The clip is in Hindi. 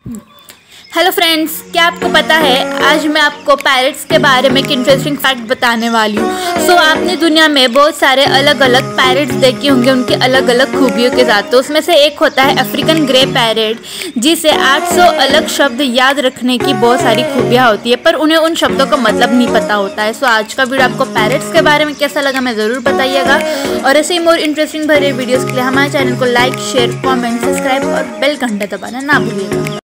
हेलो फ्रेंड्स, क्या आपको पता है आज मैं आपको पैरट्स के बारे में एक इंटरेस्टिंग फैक्ट बताने वाली हूँ। आपने दुनिया में बहुत सारे अलग अलग पैरट्स देखे होंगे, उनकी अलग अलग खूबियों के साथ। तो उसमें से एक होता है अफ्रीकन ग्रे पैरट, जिसे 800 अलग शब्द याद रखने की बहुत सारी खूबियाँ होती है, पर उन्हें उन शब्दों का मतलब नहीं पता होता है। आज का वीडियो आपको पैरट्स के बारे में कैसा लगा मैं ज़रूर बताइएगा, और ऐसे ही मोर इंटरेस्टिंग भरे वीडियोज़ के लिए हमारे चैनल को लाइक, शेयर, कॉमेंट, सब्सक्राइब और बेल घंटा दबाना ना भूलिएगा।